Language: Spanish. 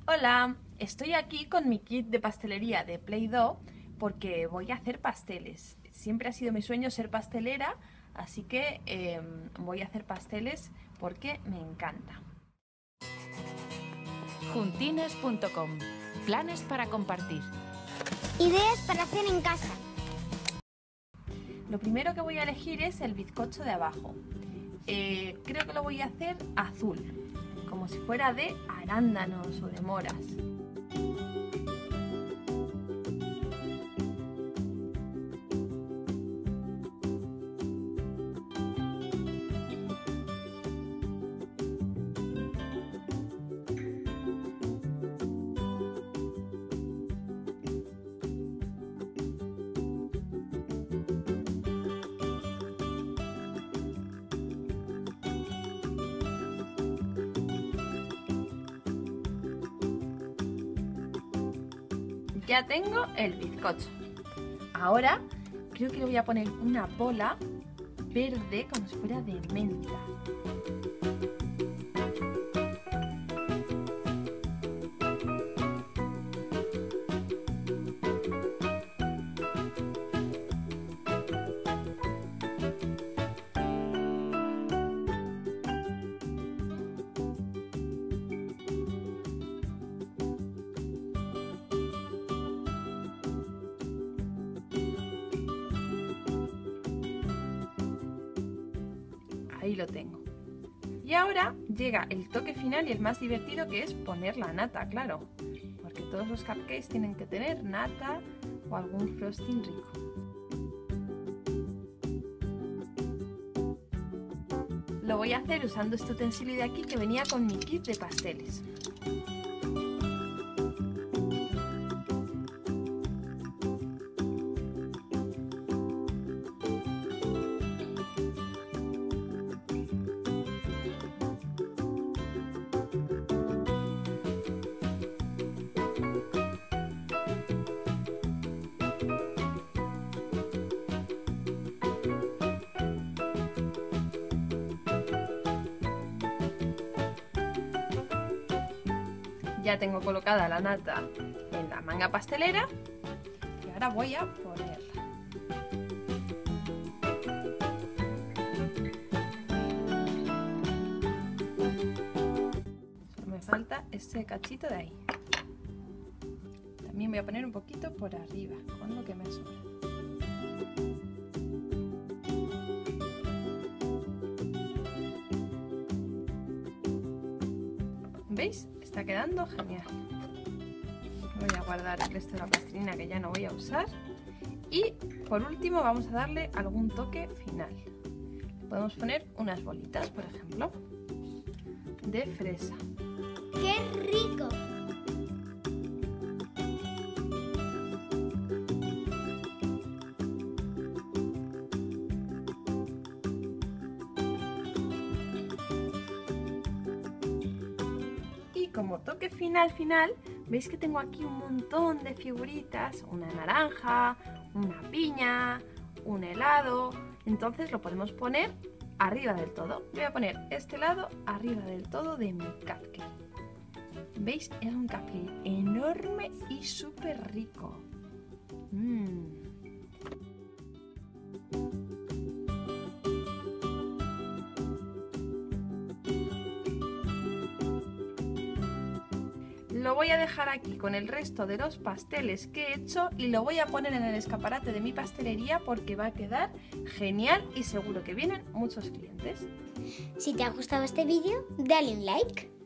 Hola, estoy aquí con mi kit de pastelería de Play-Doh porque voy a hacer pasteles. Siempre ha sido mi sueño ser pastelera, así que voy a hacer pasteles porque me encanta. Juntines.com. Planes para compartir. Ideas para hacer en casa. Lo primero que voy a elegir es el bizcocho de abajo. Creo que lo voy a hacer azul, como si fuera de arándanos o de moras. Ya tengo el bizcocho. Ahora creo que le voy a poner una bola verde como si fuera de menta. Ahí lo tengo. Y ahora llega el toque final y el más divertido, que es poner la nata, claro. Porque todos los cupcakes tienen que tener nata o algún frosting rico. Lo voy a hacer usando este utensilio de aquí que venía con mi kit de pasteles. Ya tengo colocada la nata en la manga pastelera y ahora voy a ponerla. Solo me falta este cachito de ahí. También voy a poner un poquito por arriba, con lo que me sobra. ¿Veis? Está quedando genial. Voy a guardar el resto de la plastilina que ya no voy a usar. Y por último vamos a darle algún toque final. Podemos poner unas bolitas, por ejemplo, de fresa. ¡Qué rico! Como toque final, veis que tengo aquí un montón de figuritas, una naranja, una piña, un helado. Entonces lo podemos poner arriba del todo. Voy a poner este lado arriba del todo de mi cupcake. ¿Veis? Es un cupcake enorme y súper rico. Lo voy a dejar aquí con el resto de los pasteles que he hecho y lo voy a poner en el escaparate de mi pastelería porque va a quedar genial y seguro que vienen muchos clientes. Si te ha gustado este vídeo, dale un like.